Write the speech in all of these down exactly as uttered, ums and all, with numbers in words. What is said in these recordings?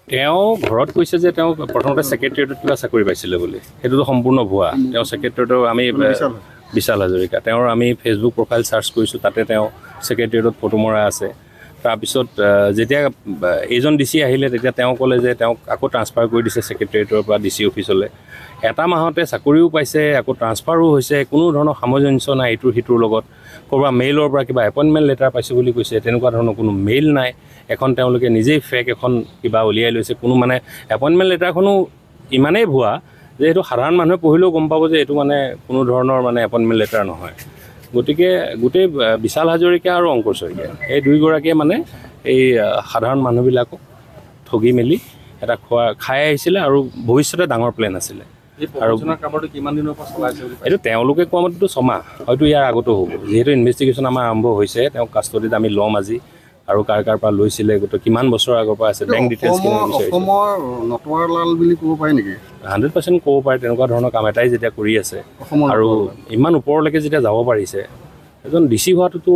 তেওঁ ঘৰত কৈছে যে তেওঁ প্ৰথমতে ছেক্ৰেটেৰিয়েটত কিবা চাকৰি পাইছিলে বুলি, সেইটোতো সম্পূৰ্ণ ভুৱা। তেওঁ ছেক্ৰেটেৰিয়েটৰ আমি বিশাল হাজৰিকা তেওঁৰ আমি ফেচবুক প্ৰফাইল চাৰ্চ কৰিছোঁ, তাতে তেওঁ ছেক্ৰেটেৰিয়েটত ফটো মৰা আছে। তাৰপিছত যেতিয়া এইজন ডি চি আহিলে তেতিয়া তেওঁ ক'লে যে তেওঁক আকৌ ট্ৰান্সফাৰ কৰি দিছে ছেক্ৰেটেৰিয়েটৰ পৰা ডি চি অফিচলৈ। এটা মাহতে চাকৰিও পাইছে, আকৌ ট্ৰান্সফাৰো হৈছে, কোনো ধৰণৰ সামঞ্জস্য নাই ইটোৰ সিটোৰ লগত। ক'ৰবাত মেইলৰ পৰা কিবা এপইণ্টমেণ্ট লেটাৰ পাইছোঁ বুলি কৈছে, তেনেকুৱা ধৰণৰ কোনো মেইল নাই। এখন তেওঁলোকে নিজেই ফেক এখন কিবা উলিয়াই লৈছে, কোনো মানে এপইণ্টমেণ্ট লেটাৰখনো ইমানেই ভুৱা যে এইটো সাধাৰণ মানুহে পঢ়িলেও গম পাব যে এইটো মানে কোনো ধৰণৰ মানে এপইণ্টমেণ্ট লেটাৰ নহয়। গতিকে গোটেই বিশাল হাজৰিকা আৰু অংকুৰ শইকীয়া এই দুয়োগৰাকীয়ে মানে এই সাধাৰণ মানুহবিলাকক ঠগি মেলি এটা খোৱা খাই আহিছিলে আৰু ভৱিষ্যতে ডাঙৰ প্লেন আছিলে। আৰু কিমান দিনৰ পৰা চলাইছে এইটো তেওঁলোকে কোৱা মতেতো ছমাহ, হয়তো ইয়াৰ আগতো হ'ব। যিহেতু ইনভেষ্টিগেশ্যন আমাৰ আৰম্ভ হৈছে, তেওঁক কাষ্টডিত আমি ল'ম আজি, আৰু কাৰ কাৰ পৰা লৈছিলে, গোটেই কিমান বছৰৰ আগৰ পৰা আছে, বেংক ডিটেইলছখিনি বিচাৰিছোঁ। অসমৰ নটৱাৰলাল বুলি ক'ব পাৰি নেকি? হাণ্ড্ৰেড পাৰ্চেণ্ট ক'ব পাৰে। তেনেকুৱা ধৰণৰ কাম এটাই যেতিয়া কৰি আছে আৰু ইমান ওপৰলৈকে যেতিয়া যাব পাৰিছে, এজন ডি চি হোৱাটোতো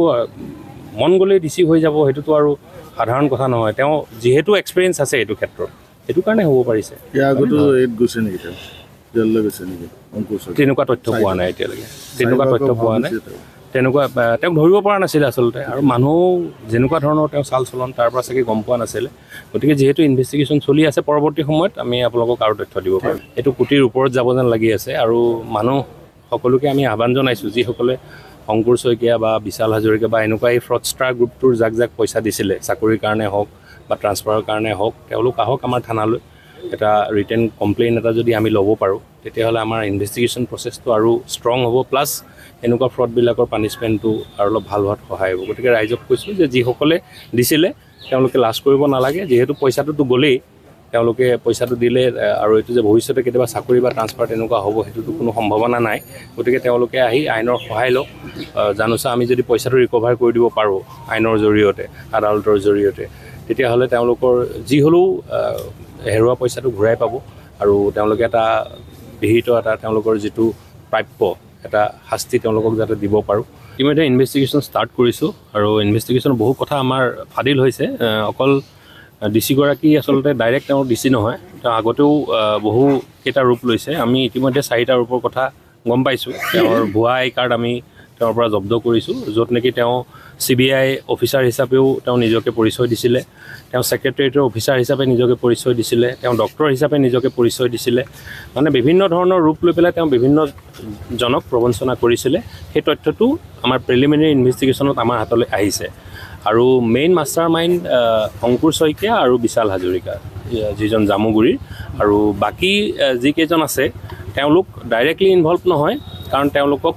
মন গ'লেই ডি চি হৈ যাব, সেইটোতো আৰু সাধাৰণ কথা নহয়। তেওঁ যিহেতু এক্সপিৰিয়েঞ্চ আছে এইটো ক্ষেত্ৰত, সেইটো কাৰণে হ'ব পাৰিছে। ইয়াৰ আগতো এইত গৈছে নেকি তেওঁ? জেললৈ গৈছে নেকি? তেনেকুৱা তথ্য পোৱা নাই এতিয়ালৈকে, তেনেকুৱা তথ্য পোৱা নাই। তেনেকুৱা তেওঁক ধৰিব পৰা নাছিলে আচলতে, আৰু মানুহ যেনেকুৱা ধৰণৰ তেওঁ চাল চলন তাৰ পৰা চাগে গম পোৱা নাছিলে। গতিকে যিহেতু ইনভেষ্টিগেশ্যন চলি আছে, পৰৱৰ্তী সময়ত আমি আপোনালোকক আৰু তথ্য দিব পাৰিম। এইটো কোটিৰ ওপৰত যাব যেন লাগি আছে, আৰু মানুহ সকলোকে আমি আহ্বান জনাইছোঁ, যিসকলে অংকুৰ শইকীয়া বা বিশাল হাজৰিকা বা এনেকুৱা এই ফ্ৰডষ্টাৰ গ্ৰুপটোৰ যাক যাক পইচা দিছিলে চাকৰিৰ কাৰণে হওক বা ট্ৰান্সফাৰৰ কাৰণে হওক, তেওঁলোক আহক আমাৰ থানালৈ। এটা ৰিটেন কমপ্লেইন এটা যদি আমি ল'ব পাৰোঁ, তেতিয়াহ'লে আমাৰ ইনভেষ্টিগেশ্যন প্ৰচেছটো আৰু ষ্ট্ৰং হ'ব, প্লাছ এনেকুৱা ফ্ৰডবিলাকৰ পানিছমেণ্টটো আৰু অলপ ভাল হোৱাত সহায় হ'ব। গতিকে ৰাইজক কৈছোঁ যে যিসকলে দিছিলে তেওঁলোকে লাজ কৰিব নালাগে, যিহেতু পইচাটোতো গ'লেই, তেওঁলোকে পইচাটো দিলে, আৰু এইটো যে ভৱিষ্যতে কেতিয়াবা চাকৰি বা ট্ৰান্সফাৰ তেনেকুৱা হ'ব সেইটোতো কোনো সম্ভাৱনা নাই। গতিকে তেওঁলোকে আহি আইনৰ সহায় লওক। জানোচা আমি যদি পইচাটো ৰিকভাৰ কৰি দিব পাৰোঁ আইনৰ জৰিয়তে, আদালতৰ জৰিয়তে, তেতিয়াহ'লে তেওঁলোকৰ যি হ'লেও হেৰুৱা পইচাটো ঘূৰাই পাব, আৰু তেওঁলোকে এটা বিহিত এটা তেওঁলোকৰ যিটো প্ৰাপ্য এটা শাস্তি তেওঁলোকক যাতে দিব পাৰোঁ। ইতিমধ্যে ইনভেষ্টিগেশ্যন ষ্টাৰ্ট কৰিছোঁ, আৰু ইনভেষ্টিগেশ্যন বহু কথা আমাৰ ফাদিল হৈছে। অকল ডি চিগৰাকী আচলতে ডাইৰেক্ট তেওঁৰ ডি চি নহয়, তেওঁ আগতেও বহুকেইটা ৰূপ লৈছে। আমি ইতিমধ্যে চাৰিটা ৰূপৰ কথা গম পাইছোঁ। তেওঁৰ ভুৱা আই কাৰ্ড আমি তেওঁৰ পৰা জব্দ কৰিছোঁ, য'ত নেকি তেওঁ চি বি আই অফিচাৰ হিচাপেও তেওঁ নিজকে পৰিচয় দিছিলে, তেওঁ ছেক্ৰেটেৰিয়েটৰ অফিচাৰ হিচাপে নিজকে পৰিচয় দিছিলে, তেওঁ ডক্টৰ হিচাপে নিজকে পৰিচয় দিছিলে। মানে বিভিন্ন ধৰণৰ ৰূপ লৈ পেলাই তেওঁ বিভিন্ন জনক প্ৰবঞ্চনা কৰিছিলে। সেই তথ্যটো আমাৰ প্ৰিলিমিনেৰী ইনভেষ্টিগেশ্যনত আমাৰ হাতলৈ আহিছে, আৰু main master mind Ankur Saikia আৰু বিশাল হাজৰিকা, যিজন জামুগুৰিৰ, আৰু বাকী যিকেইজন আছে তেওঁলোক ডাইৰেক্টলি ইনভলভ নহয়, কাৰণ তেওঁলোকক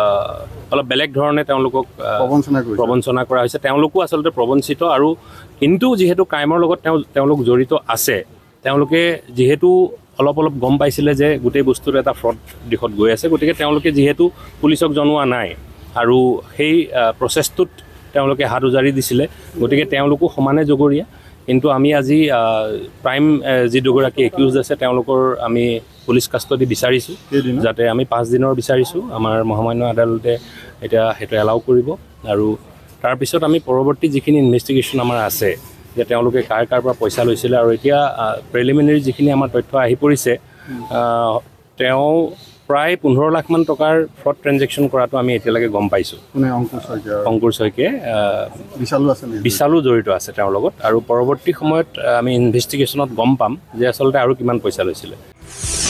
অলপ বেলেগ ধৰণে তেওঁলোকক প্ৰবঞ্চনা কৰা হৈছে। তেওঁলোকো আচলতে প্ৰবঞ্চিত, আৰু কিন্তু যিহেতু ক্ৰাইমৰ লগত তেওঁ তেওঁলোক জড়িত আছে, তেওঁলোকে যিহেতু অলপ অলপ গম পাইছিলে যে গোটেই বস্তুটো এটা ফ্ৰড দিশত গৈ আছে, গতিকে তেওঁলোকে যিহেতু পুলিচক জনোৱা নাই, আৰু সেই প্ৰচেছটোত তেওঁলোকে হাত উজাৰি দিছিলে, গতিকে তেওঁলোকো সমানে জগৰীয়া। কিন্তু আমি আজি প্ৰাইম যি দুগৰাকী একিউজ আছে তেওঁলোকৰ আমি পুলিচ কাষ্টডি বিচাৰিছোঁ, যাতে আমি পাঁচ দিনৰ বিচাৰিছোঁ। আমাৰ মহামান্য আদালতে এতিয়া সেইটো এলাউ কৰিব, আৰু তাৰপিছত আমি পৰৱৰ্তী যিখিনি ইনভেষ্টিগেশ্যন আমাৰ আছে, যে তেওঁলোকে কাৰ কাৰ পৰা পইচা লৈছিলে, আৰু এতিয়া প্ৰিলিমিনেৰী যিখিনি আমাৰ তথ্য আহি পৰিছে, তেওঁ প্ৰায় পোন্ধৰ লাখমান টকাৰ ফ্ৰড ট্ৰেঞ্জেকশ্যন কৰাটো আমি এতিয়ালৈকে গম পাইছোঁ। অংকুৰ শইকীয়া বিশালো জড়িত আছে তেওঁৰ লগত, আৰু পৰৱৰ্তী সময়ত আমি ইনভেষ্টিগেশ্যনত গম পাম যে আচলতে আৰু কিমান পইচা লৈছিলে।